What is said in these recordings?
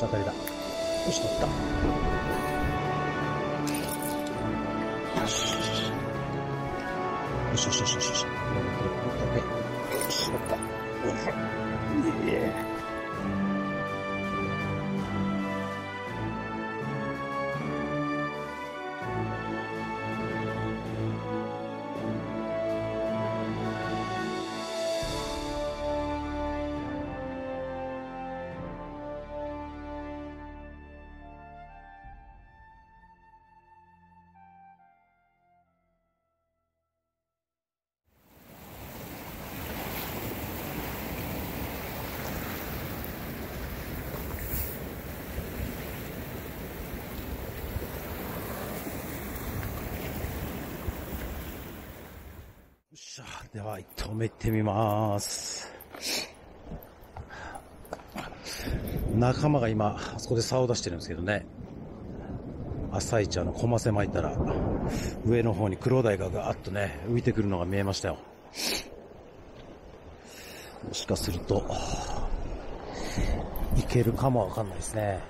当たりだ。よし、取った。よし。よしよしよしよしよし。よし、取った。よっしゃ、では1投目行ってみます。仲間が今あそこで竿を出してるんですけどね、朝一コマセ巻いたら上の方にクロダイがガーッとね浮いてくるのが見えましたよ。もしかするといけるかもわかんないですね。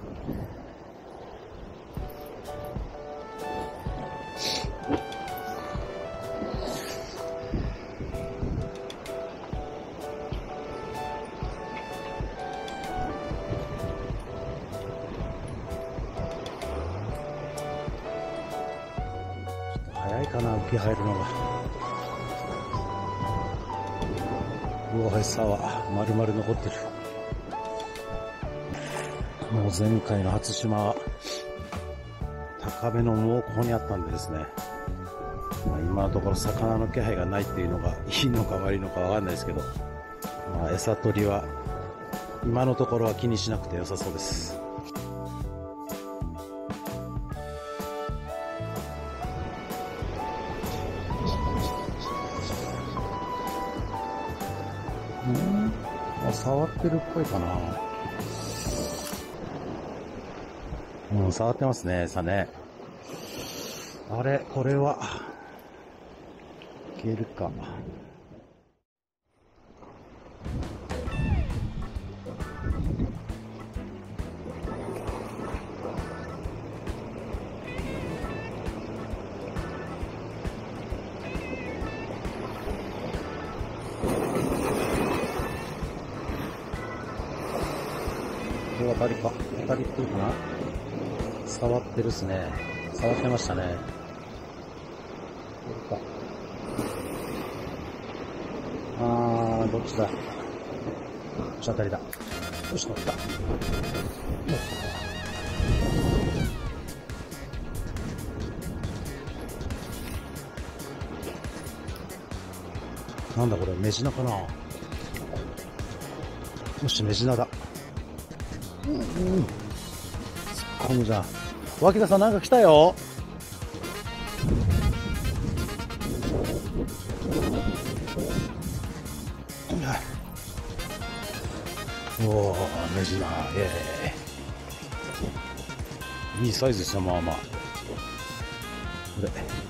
早いかな、浮き入るのが。大橋沢丸々残ってる。もう前回の初島は高めのもうここにあったんでですね、今のところ魚の気配がないっていうのがいいのか悪いのかわかんないですけど、餌取りは今のところは気にしなくて良さそうです。触ってるっぽいかな。触ってますね、餌ね。あれ、これはいけるか。当たりか。当たりっていうかな。触ってるっすね。触ってましたね。どっちだ。よし、当たりだ。よし、乗った。なんだこれ、メジナかな。よし、メジナだ。突っ込むじゃん。脇田さんなんか来たよ。おー、メジナー、いいサイズですよ、まあまあ。これ。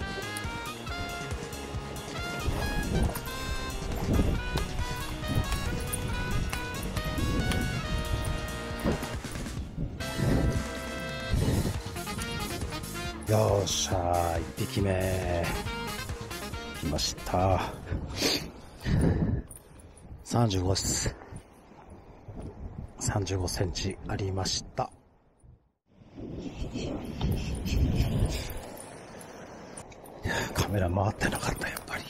よっしゃー、1匹目。来ました。35です。35センチありました。カメラ回ってなかった、やっぱり。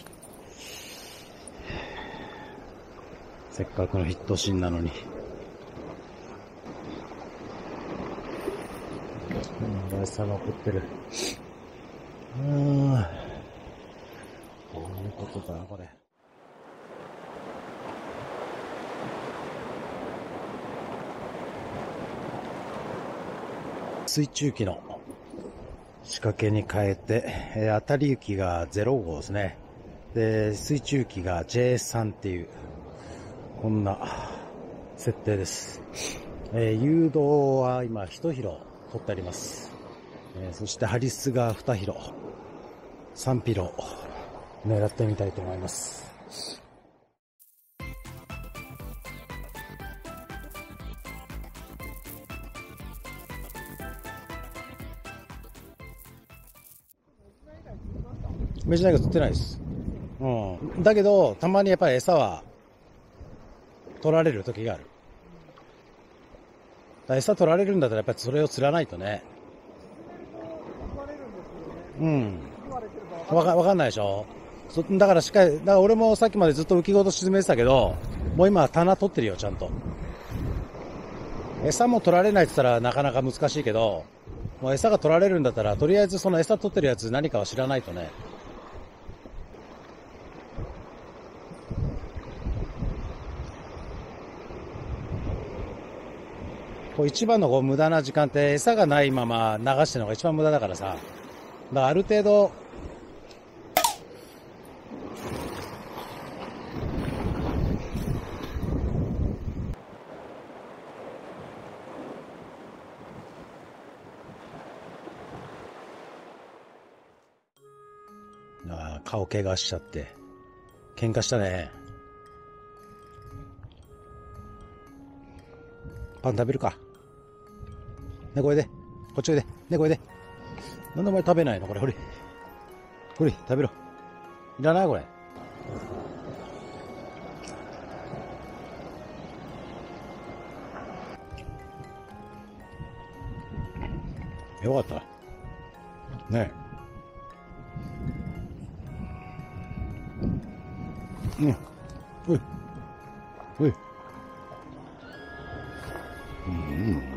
せっかくのヒットシーンなのに。餌残ってる。どういうことだこれ。水中機の仕掛けに変えて、当たり行きが0号ですね。で、水中機が J3 っていう、こんな設定です。誘導は今1広取ってあります。そしてハリスが2広、3ピロ狙ってみたいと思います。 メジナイガ釣ってないです。うん。だけど、たまにやっぱり餌は取られる時がある。餌取られるんだったらやっぱりそれを釣らないとね。うん。わかんないでしょ。だからしっかり、だから俺もさっきまでずっと浮きごと沈めてたけど、もう今は棚取ってるよ、ちゃんと。餌も取られないって言ったらなかなか難しいけど、もう餌が取られるんだったら、とりあえずその餌取ってるやつ何かは知らないとね。こう一番のこう無駄な時間って餌がないまま流してるのが一番無駄だからさ。だからある程度、顔怪我しちゃって。喧嘩したね。パン食べるか。ね、これで。こっちおいで。ね、これで。なんでお前食べないのこれ、ほれ。ほれ、食べろ。いらないこれ。よかった。ねえ。うん。おい。おい。うん。いい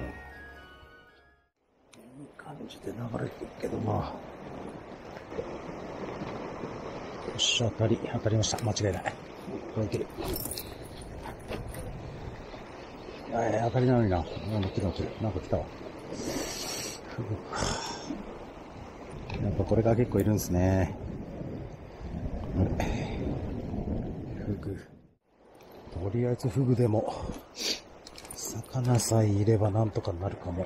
感じで流れてるけどな。よっしゃ、当たりました。間違いない。これいける。当たりなのにな。乗ってる。なんか来たわ。やっぱこれが結構いるんですね。フグ。とりあえずフグでも、魚さえいればなんとかなるかも。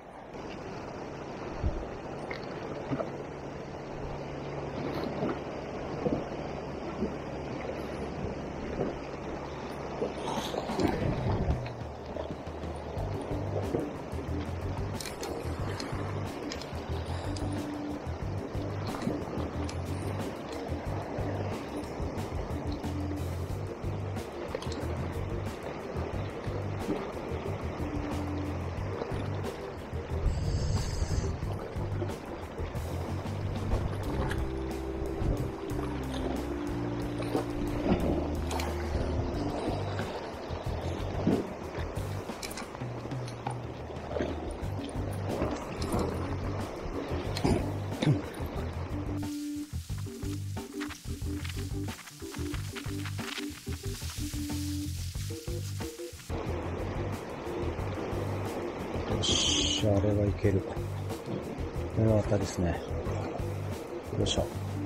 よし、あれはいける。これは当たりですね。よいしょ。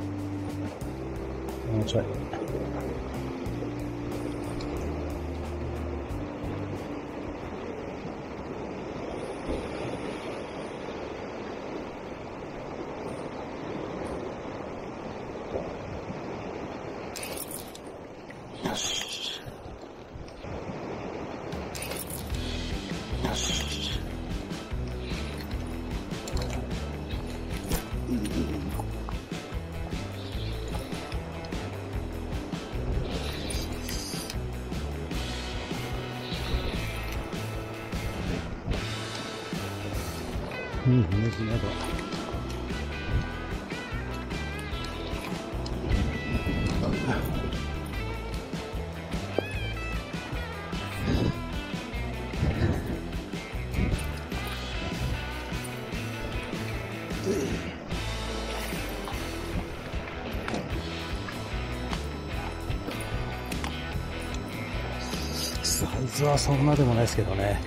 もうちょい。よし。よし。水など。サイズはそんなでもないですけどね。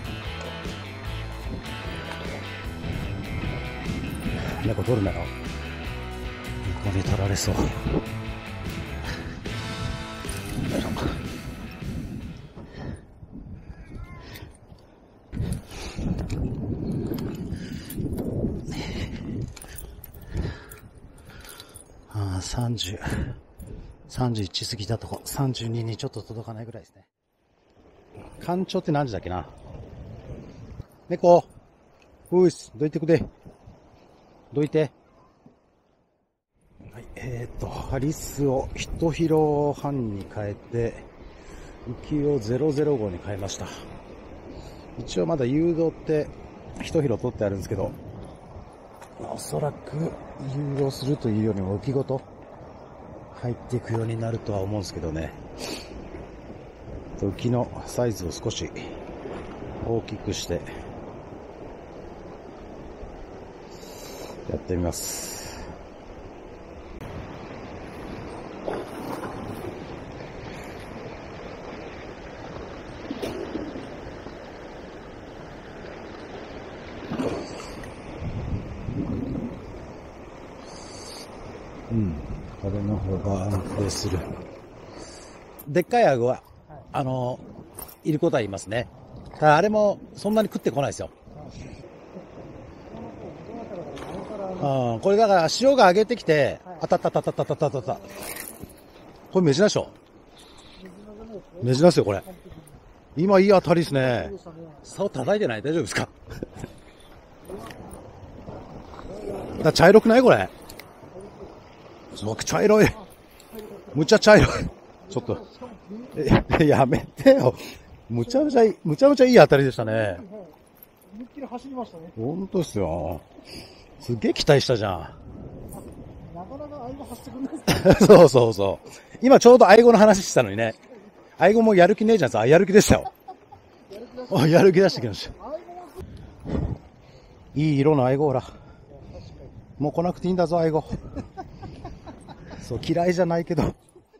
猫取るなよ。猫に取られそう。30、31過ぎたとこ、32にちょっと届かないぐらいですね。干潮って何時だっけな。猫、おいす、どいてくれ。どいて。はい、 ハリスを1キロ半に変えて、浮きを005に変えました。一応まだ誘導って1キロ取ってあるんですけど、おそらく誘導するというよりも浮きごと入っていくようになるとは思うんですけどね。浮きのサイズを少し大きくしてやってみます。これの方が安定する。でっかいアゴは、いることは言いますね。ただあれもそんなに食ってこないですよ。これだから潮が上げてきて、あたったたたたたたたた。これメジナでしょ。メジナですよ、これ。今いい当たりですね。竿叩いてない？大丈夫ですか？だ茶色くないこれ。僕茶色い。むちゃ茶色い。ちょっと。やめてよ。むちゃむちゃいい当たりでしたね。 思いっきり走りましたね。 本当ですよ。すげえ期待したじゃん。 なかなかアイゴ走ってくんないですかそう。今ちょうどアイゴの話してたのにね。アイゴもやる気ねえじゃんさ。やる気でしたよ。やる気出してきました。いい色のアイゴほら。もう来なくていいんだぞ、アイゴ。そう、嫌いじゃないけど。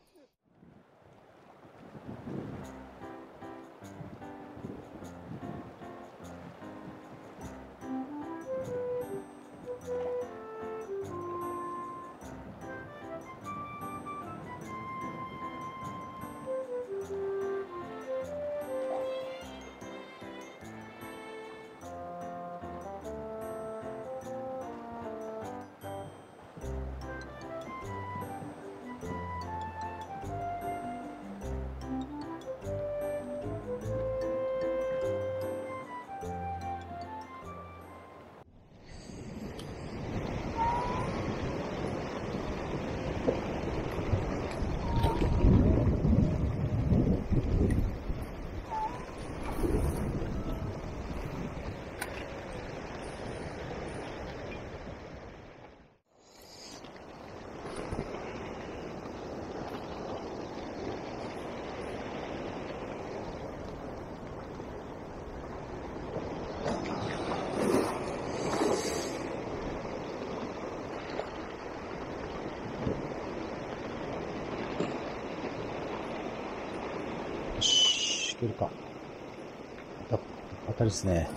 いけるか。当たりですね。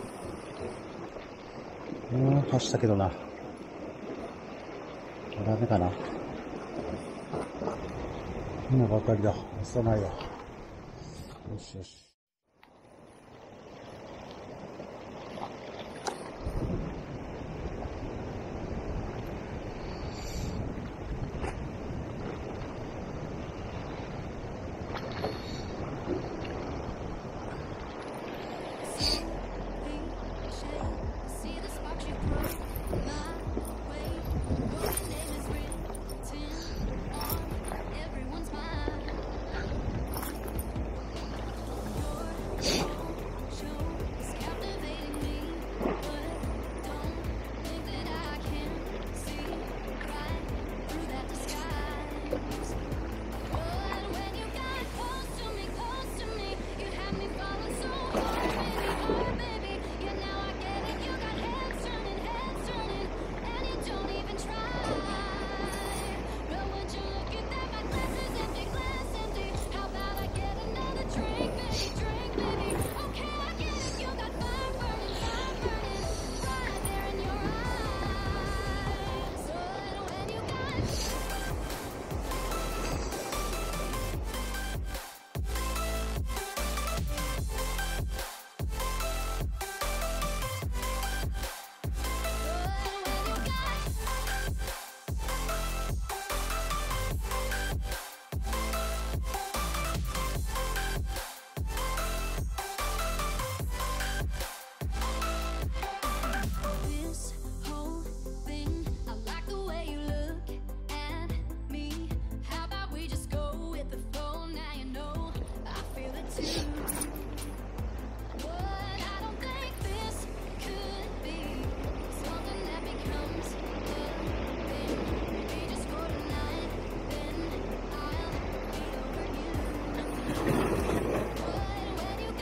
走ったけどな。ダメかな。今が当たりだ。押さないわ。よしよし。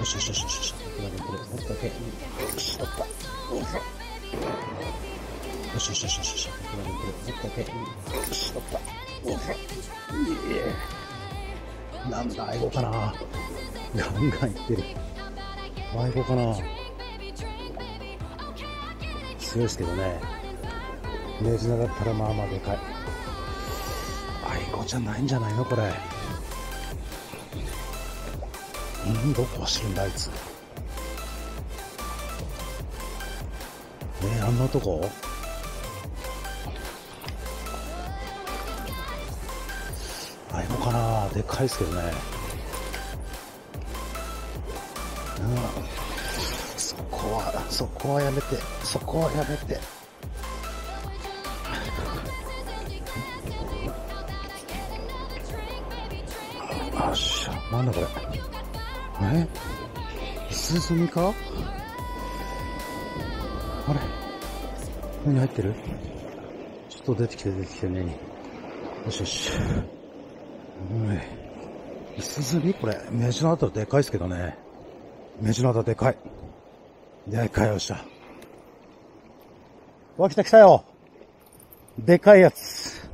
よしよしよしよし。もっとだけ。よし、取った。よしよしよしよし。もっとだけ。よし、取った。なんだ、アイゴかな。ガンガンいってる。アイゴかな。強いですけどね。ネジナだったらまあまあでかい。アイゴじゃないんじゃないのこれ。どこ走るんだあいつ。あんなとこアイゴかな。でかいですけどね。そこはやめて。そこはやめて。よっしゃ。なんだこれ。イスズミか？あれ何入ってる？ちょっと出てきてね。よしよし。イスズミこれ、メジナーだったらでかいですけどね。メジナーだでかい。でかいよっしゃ。来たよ。でかいやつ。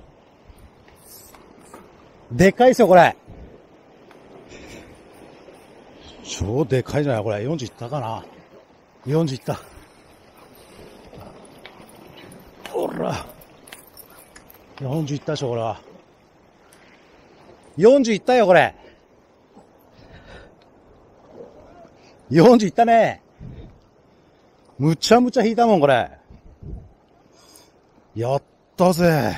でかいっすよ、これ。超でかいじゃないこれ。40いったかな。40いった。ほら。40いったでしょ、これは。40いったよ、これ。40いったね。むちゃむちゃ引いたもん、これ。やったぜ。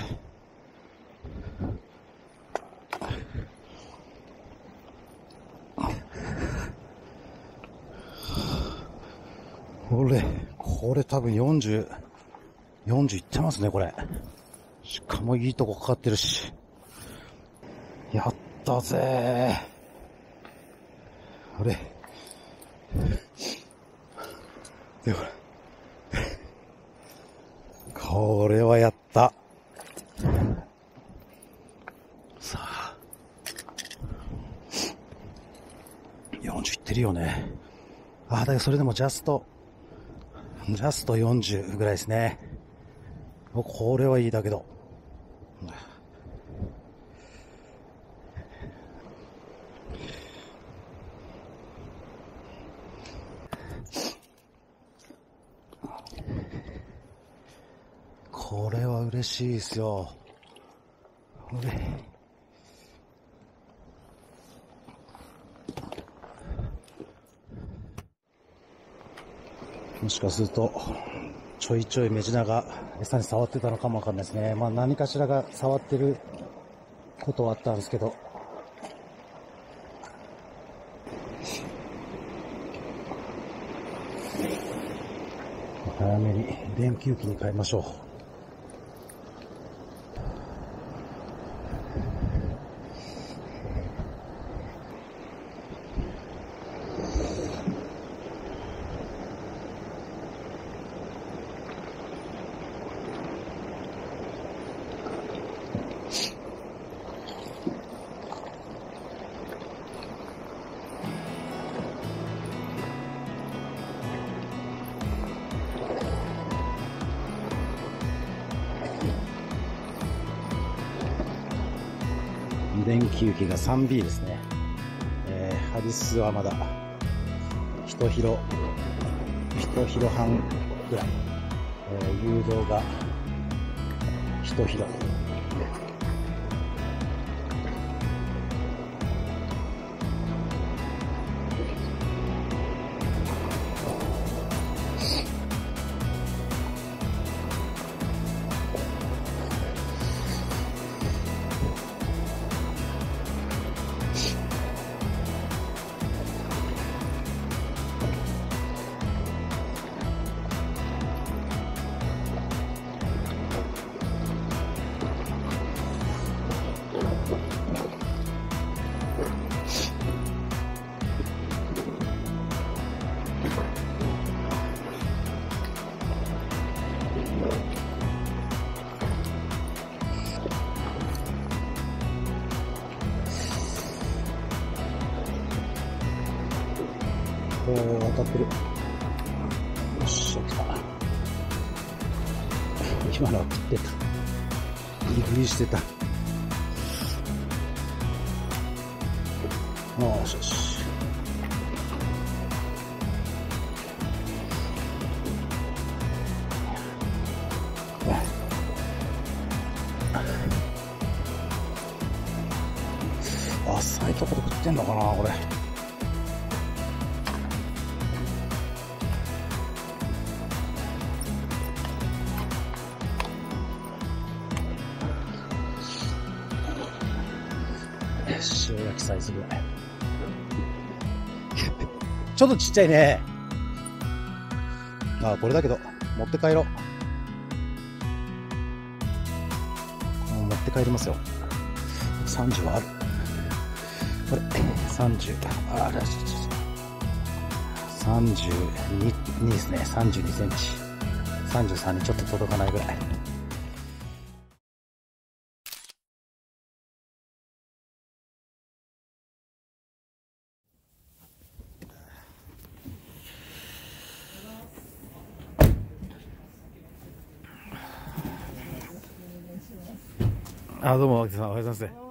これ多分40いってますね、これ。しかもいいとこかかってるし。やったぜ。で、これはやった。さあ。40いってるよね。だけどそれでもジャスト40ぐらいですね。これはいいだけど。これは嬉しいですよ。もしかするとちょいちょいメジナが餌に触ってたのかもわかんないですね。まあ何かしらが触ってることはあったんですけど。早めに電球機に変えましょう。電球機が 3B ですね。ハディスはまだ1キロ半ぐらい、誘導が1キロ。 当たってる。よっしゃ、来た。今のは食ってた。ギリギリしてた。よしよし。浅いところ食ってんのかな、これ。塩焼きサイズぐらい。ちょっとちっちゃいね。ああ、これだけど、持って帰ろう。持って帰りますよ。30はある。これ、30、あら、32ですね。32センチ。33にちょっと届かないぐらい。あ、どうも、脇田さん、おはようございます。